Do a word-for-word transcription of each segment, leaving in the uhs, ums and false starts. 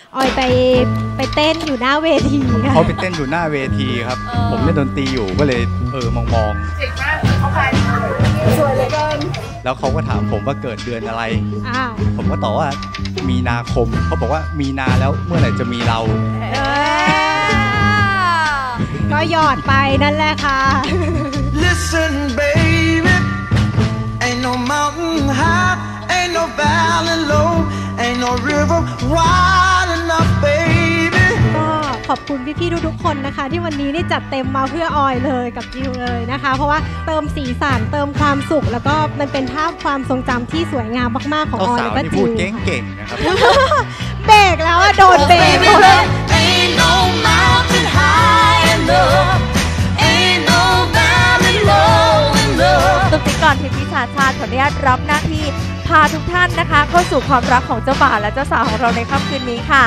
ออยไปไปเต้นอยู่หน้าเวทีค่ะเขาไปเต้นอยู่หน้าเวทีครับผมเล่นดนตรีอยู่ก็เลยเออมองมองเจ๋งมากเขาใครสวยเลยเกินแล้วเขาก็ถามผมว่าเกิดเดือนอะไรผมก็ตอบว่ามีนาคมเขาบอกว่ามีนาแล้วเมื่อไหร่จะมีเราก็หยอดไปนั่นแหละค่ะ Listen baby ain't no mountain high ain't no valley low ain't no river wide enough baby ก็ขอบคุณพี่ๆทุกๆคนนะคะที่วันนี้นี่จัดเต็มมาเพื่อออยเลยกับจิวเลยนะคะเพราะว่าเติมสีสันเติมความสุขแล้วก็มันเป็นภาพความทรงจำที่สวยงามมากๆของออยแล้วก็จิวเก่งๆนะครับเบรกแล้วอะโดนเบรกหมดตุ๊กติ๊กก่อนทิพย์วิชาชาติขออนุญาตรับหน้าที่พาทุกท่านนะคะเข้าสู่ความรักของเจ้าบ่าวและเจ้าสาวของเราในค่ำคืนนี้ค่ะ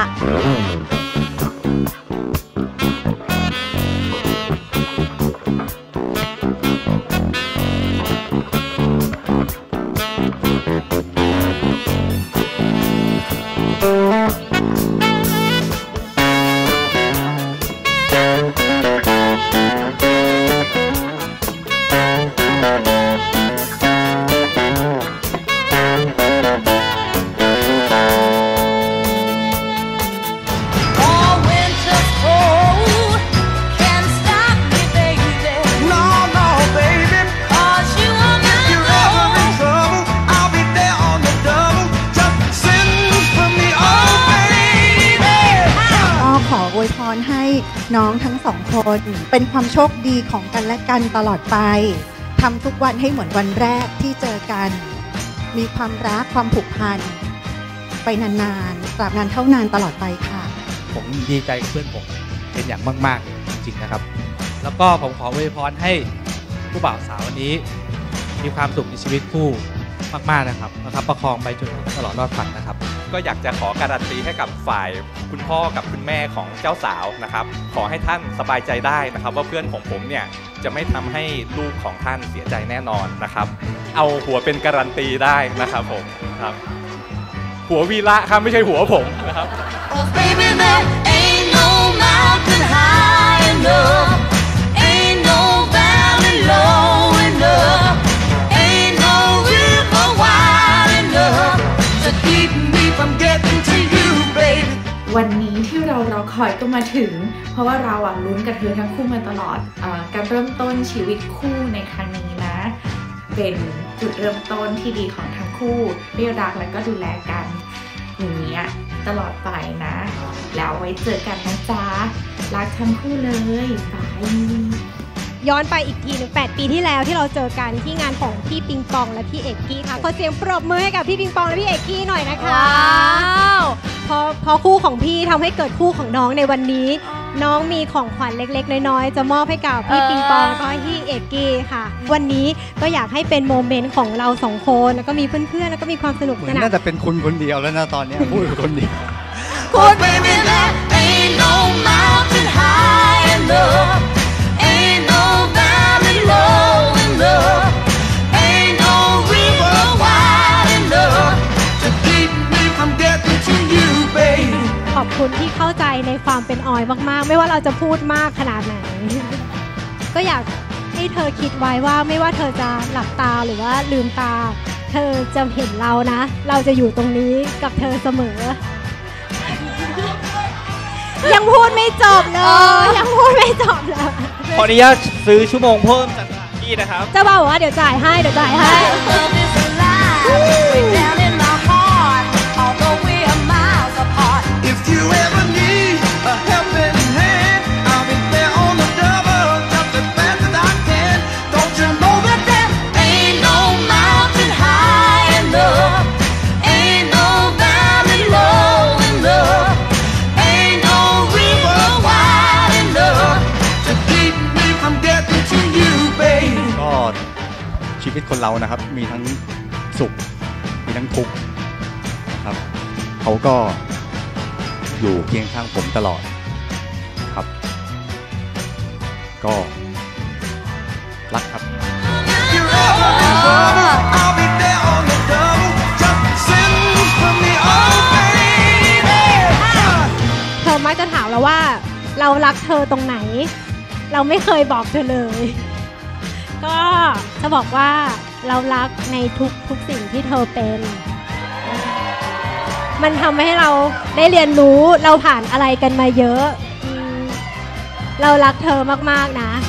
ให้น้องทั้งสองคนเป็นความโชคดีของกันและกันตลอดไปทำทุกวันให้เหมือนวันแรกที่เจอกันมีความรักความผูกพันไปนานๆตราบนานเท่านานตลอดไปค่ะผมดีใจกับเพื่อนผมเป็นอย่างมากๆจริงๆนะครับแล้วก็ผมขออวยพรให้ผู้บ่าวสาววันนี้มีความสุขในชีวิตคู่มากๆนะครับนะครับประคองไปจนตลอดรอดฝั่งนะครับก็อยากจะขอการันตีให้กับฝ่ายคุณพ่อกับคุณแม่ของเจ้าสาวนะครับขอให้ท่านสบายใจได้นะครับว่าเพื่อนของผมเนี่ยจะไม่ทำให้ลูกของท่านเสียใจแน่นอนนะครับเอาหัวเป็นการันตีได้นะครับผมครับหัววีระครับไม่ใช่หัวผมนะครับวันนี้ที่เรารอคอยก็มาถึงเพราะว่าเราอ่ะลุ้นกับเธอทั้งคู่มาตลอดเอ่อการเริ่มต้นชีวิตคู่ในครั้งนี้นะเป็นจุดเริ่มต้นที่ดีของทั้งคู่ได้รักและก็ดูแลกันอย่างนี้ตลอดไปนะแล้วไว้เจอกันนะจ๊ะรักทั้งคู่เลยบายย้อนไปอีกทีหนึ่งแปดปีที่แล้วที่เราเจอกันที่งานของพี่ปิงปองและพี่เอกกี้ค่ะขอเสียงปรบมือให้กับพี่ปิงปองและพี่เอกกี้หน่อยนะคะว้าวพอพอคู่ของพี่ทำให้เกิดคู่ของน้องในวันนี้น้องมีของขวัญเล็กๆน้อยๆจะมอบให้กับพี่ปิงปองก็พี่เอกกี้ค่ะวันนี้ก็อยากให้เป็นโมเมนต์ของเราสองคนแล้วก็มีเพื่อนๆแล้วก็มีความสนุกสนานน่าจะเป็นคุณคนเดียวแล้วนะตอนนี้พูดคนเดียวขอบคุณที่เข้าใจในความเป็นออยมากๆไม่ว่าเราจะพูดมากขนาดไหนก็อยากให้เธอคิดไว้ว่าไม่ว่าเธอจะหลับตาหรือว่าลืมตาเธอจะเห็นเรานะเราจะอยู่ตรงนี้กับเธอเสมอยังพูดไม่จบเลยยังพูดไม่จบเลยขออนุญาตซื้อชั่วโมงเพิ่มจากที่นะครับเจ้าบ่าวบอกว่าเดี๋ยวจ่ายให้เดี๋ยวจ่ายให้ชีวิตคนเรานะครับมีทั้งสุขมีทั้งทุกข์นะครับเขาก็อยู่เคียงข้างผมตลอดครับก็รักครับแล้วว่าเรารักเธอตรงไหนเราไม่เคยบอกเธอเลยก็จะบอกว่าเรารักในทุกทุกสิ่งที่เธอเป็นมันทำให้เราได้เรียนรู้เราผ่านอะไรกันมาเยอะเรารักเธอมากๆนะ